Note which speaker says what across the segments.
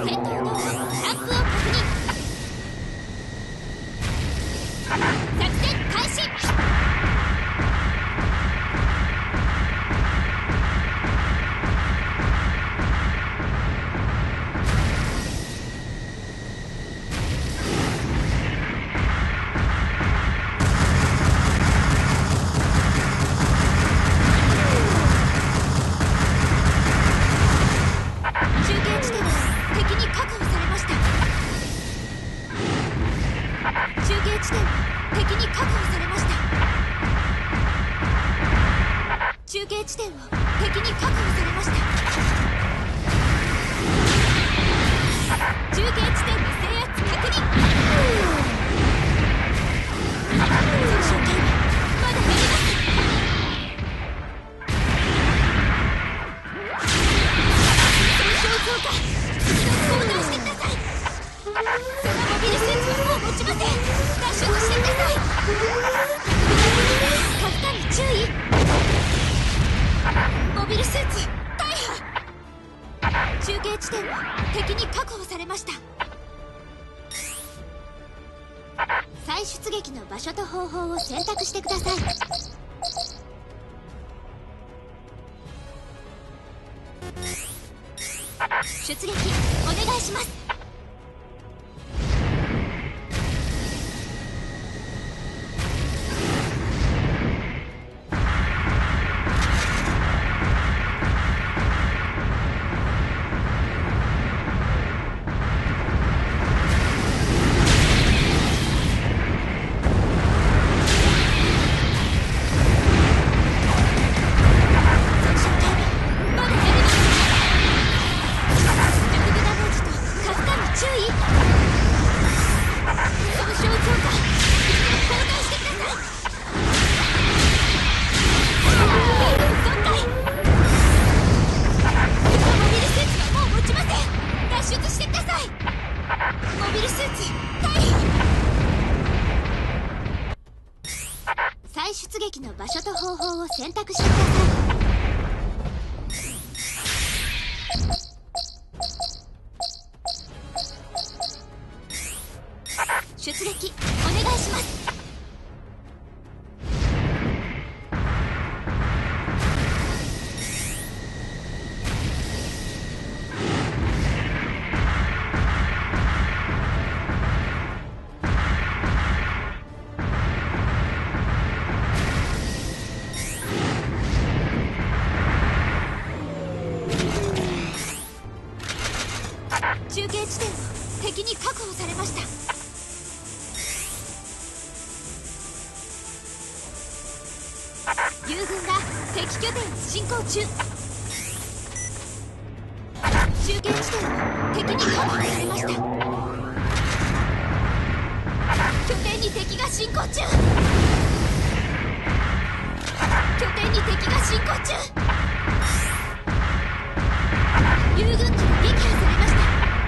Speaker 1: 戦闘能力キャップを確認。作戦開始。中継地点を敵に確保されました。中継地点の制圧確認。通信タイムまだ減ります。損傷増加。交代してください。そのモビルスーツはもう持ちません。脱出してください。カフカに注意。モビルスーツ大破。中継地点は敵に確保されました。再出撃の場所と方法を選択してください。出撃お願いします。再出撃の場所と方法を選択してください。出撃お願いします。中継地点を敵に確保されました。友軍が敵拠点を進行中。中継地点を敵に確保されました。拠点に敵が進行中。拠点に敵が進行中。友軍機が撃破されました。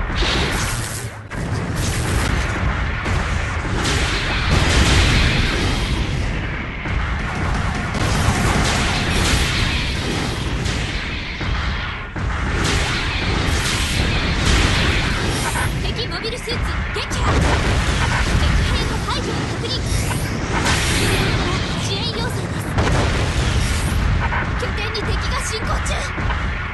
Speaker 1: 敵モビルスーツ撃破。敵兵の排除を確認。支援要請です。拠点に敵が進行中。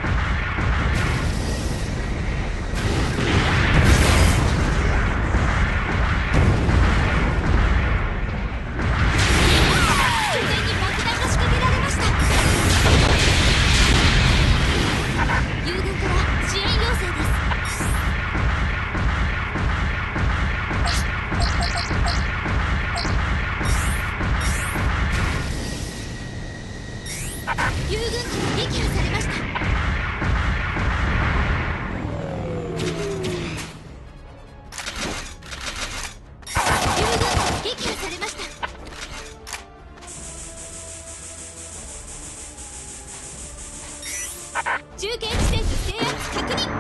Speaker 1: 友軍機が撃破されました。友軍機が撃破されました。中継地点の制圧確認。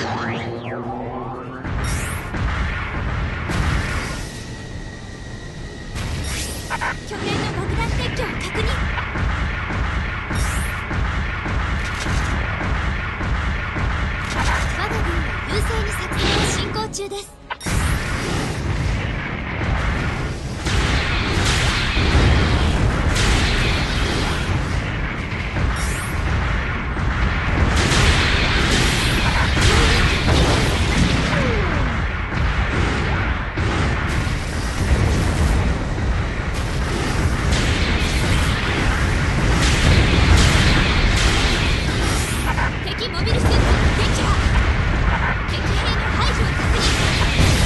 Speaker 1: 拠点の爆弾撤去を確認。我が軍は優勢に作戦は進行中です。モビルスーツ撃破。敵兵の排除を確認。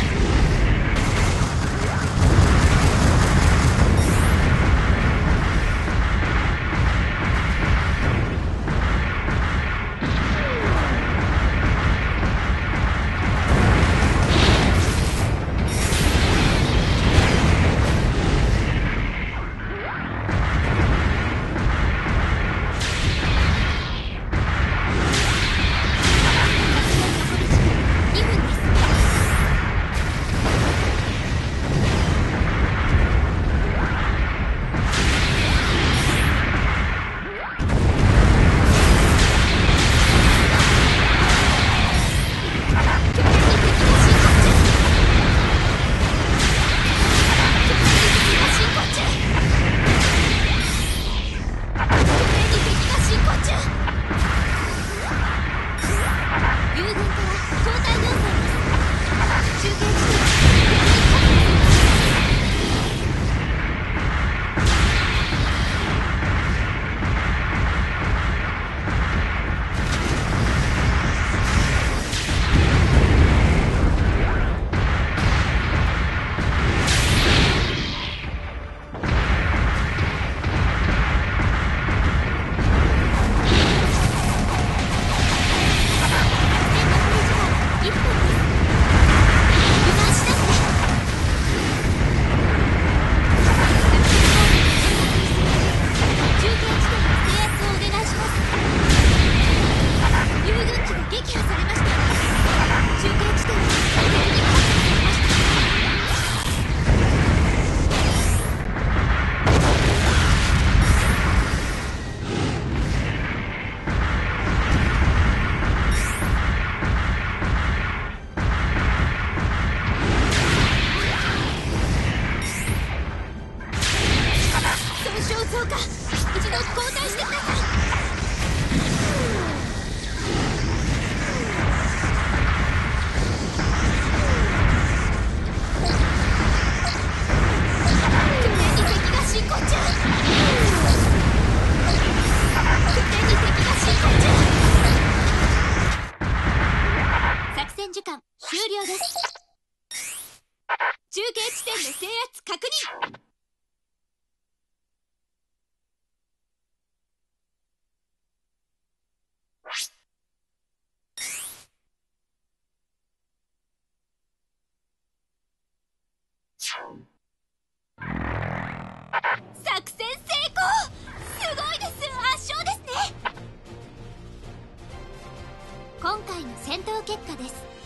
Speaker 1: 作戦成功。すごいです。圧勝ですね。今回の戦闘結果です。